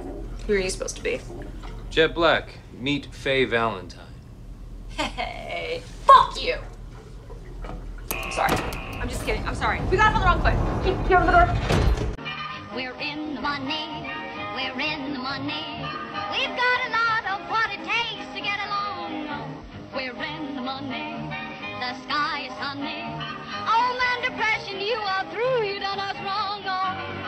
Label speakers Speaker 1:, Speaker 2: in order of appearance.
Speaker 1: Who are you supposed to be?
Speaker 2: Jet Black. Meet Faye Valentine.
Speaker 1: Hey, fuck you! I'm sorry. I'm just kidding. I'm sorry. We got him on the wrong foot. Keep the door.
Speaker 3: We're in the money. We're in the money. We've got a lot of what it takes to get along. We're in the money. The sky is sunny. Oh man, depression, you are through. You done us wrong. Oh.